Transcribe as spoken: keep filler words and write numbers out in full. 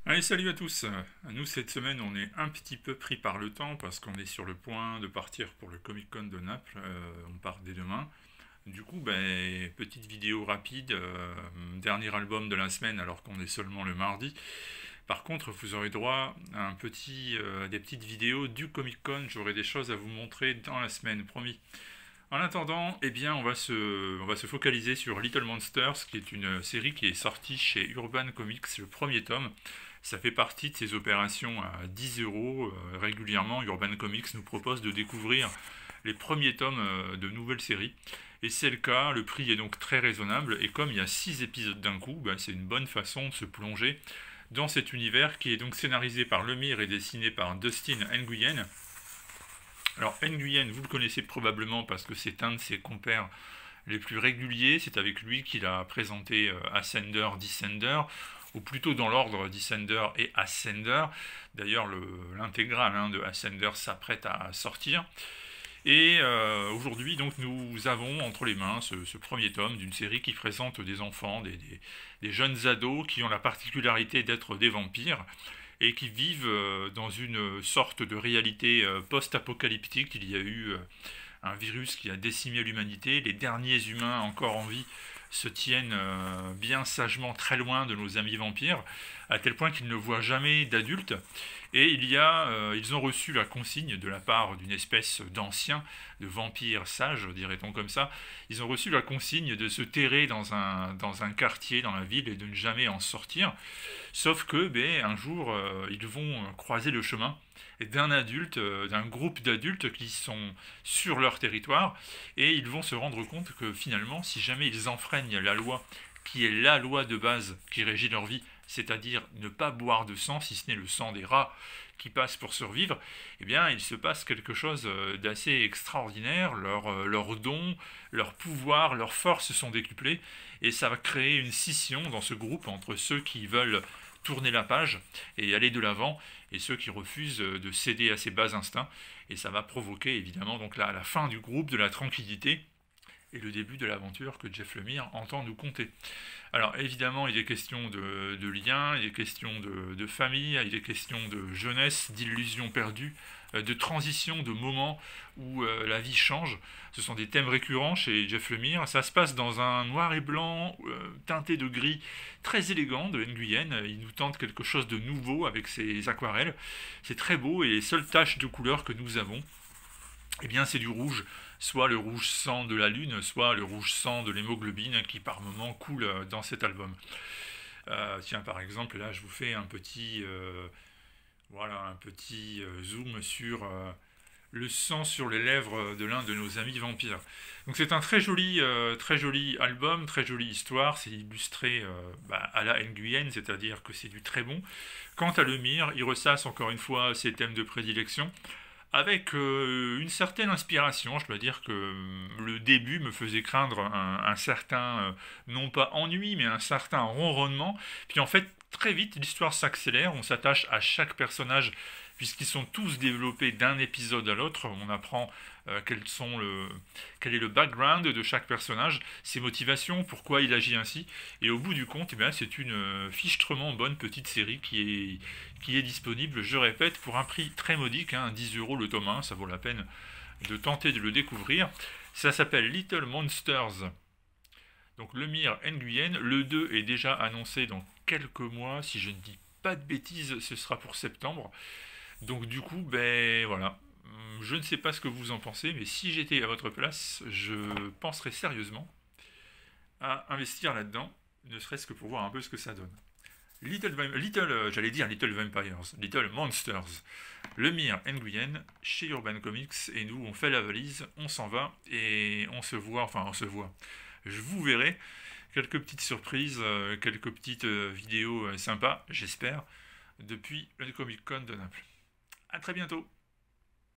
Allez, salut à tous. Nous, cette semaine, on est un petit peu pris par le temps parce qu'on est sur le point de partir pour le Comic Con de Naples. Euh, on part dès demain. Du coup, ben, petite vidéo rapide, euh, dernier album de la semaine alors qu'on est seulement le mardi. Par contre, vous aurez droit à un petit, euh, des petites vidéos du Comic Con. J'aurai des choses à vous montrer dans la semaine, promis. En attendant, eh bien, on va se, on va se focaliser sur Little Monsters, qui est une série qui est sortie chez Urban Comics, le premier tome. Ça fait partie de ces opérations à dix euros. Euh, régulièrement, Urban Comics nous propose de découvrir les premiers tomes euh, de nouvelles séries. Et c'est le cas, le prix est donc très raisonnable. Et comme il y a six épisodes d'un coup, bah, c'est une bonne façon de se plonger dans cet univers qui est donc scénarisé par Lemire et dessiné par Dustin Nguyen. Alors Nguyen, vous le connaissez probablement parce que c'est un de ses compères les plus réguliers. C'est avec lui qu'il a présenté euh, Ascender, Descender, ou plutôt dans l'ordre Descender et Ascender. D'ailleurs, l'intégrale hein, de Ascender s'apprête à sortir. Et euh, aujourd'hui, donc, nous avons entre les mains ce, ce premier tome d'une série qui présente des enfants, des, des, des jeunes ados qui ont la particularité d'être des vampires et qui vivent euh, dans une sorte de réalité euh, post-apocalyptique. Il y a eu euh, un virus qui a décimé l'humanité. Les derniers humains encore en vie se tiennent euh, bien sagement très loin de nos amis vampires, à tel point qu'ils ne voient jamais d'adultes. Et il y a, euh, ils ont reçu la consigne de la part d'une espèce d'anciens, de vampires sages, dirait-on comme ça. Ils ont reçu la consigne de se terrer dans un, dans un quartier, dans la ville, et de ne jamais en sortir. Sauf que, ben, un jour, euh, ils vont croiser le chemin d'un adulte, euh, d'un groupe d'adultes qui sont sur leur territoire, et ils vont se rendre compte que finalement, si jamais ils enfreignent la loi, qui est la loi de base qui régit leur vie, c'est-à-dire ne pas boire de sang, si ce n'est le sang des rats qui passent pour survivre, eh bien, il se passe quelque chose d'assez extraordinaire. Leurs leur dons, leurs pouvoirs, leurs forces sont décuplés, et ça va créer une scission dans ce groupe entre ceux qui veulent tourner la page et aller de l'avant, et ceux qui refusent de céder à ces bas instincts. Et ça va provoquer évidemment donc la, la fin du groupe, de la tranquillité, et le début de l'aventure que Jeff Lemire entend nous conter. Alors évidemment, il est question de, de liens, il est question de, de famille, il est question de jeunesse, d'illusions perdues, de transition, de moments où euh, la vie change. Ce sont des thèmes récurrents chez Jeff Lemire. Ça se passe dans un noir et blanc euh, teinté de gris très élégant de Nguyen. Il nous tente quelque chose de nouveau avec ses aquarelles. C'est très beau, et les seules taches de couleur que nous avons, eh bien c'est du rouge, soit le rouge sang de la lune, soit le rouge sang de l'hémoglobine qui par moments coule dans cet album. Euh, tiens, par exemple, là je vous fais un petit, euh, voilà, un petit euh, zoom sur euh, le sang sur les lèvres de l'un de nos amis vampires. Donc c'est un très joli, euh, très joli album, très jolie histoire. C'est illustré euh, bah, à la Nguyen, c'est-à-dire que c'est du très bon. Quant à Lemire, il ressasse encore une fois ses thèmes de prédilection, avec euh, une certaine inspiration. Je dois dire que euh, le début me faisait craindre un, un certain, euh, non pas ennui, mais un certain ronronnement. Puis en fait, très vite, l'histoire s'accélère, on s'attache à chaque personnage, puisqu'ils sont tous développés d'un épisode à l'autre. On apprend euh, quels sont le, quel est le background de chaque personnage, ses motivations, pourquoi il agit ainsi. Et au bout du compte, eh bien, c'est une euh, fichtrement bonne petite série qui est, qui est disponible, je répète, pour un prix très modique, hein, dix euros le tome un, ça vaut la peine de tenter de le découvrir. Ça s'appelle Little Monsters. Donc Lemire Nguyen, le deux est déjà annoncé dans quelques mois, si je ne dis pas de bêtises, ce sera pour septembre. Donc du coup, ben voilà, je ne sais pas ce que vous en pensez, mais si j'étais à votre place, je penserais sérieusement à investir là-dedans, ne serait-ce que pour voir un peu ce que ça donne. Little, Little euh, j'allais dire Little Vampires, Little Monsters, Lemire Nguyen, chez Urban Comics, et nous, on fait la valise, on s'en va, et on se voit, enfin on se voit, je vous verrai, quelques petites surprises, euh, quelques petites euh, vidéos euh, sympas, j'espère, depuis le Comic Con de Naples. A très bientôt.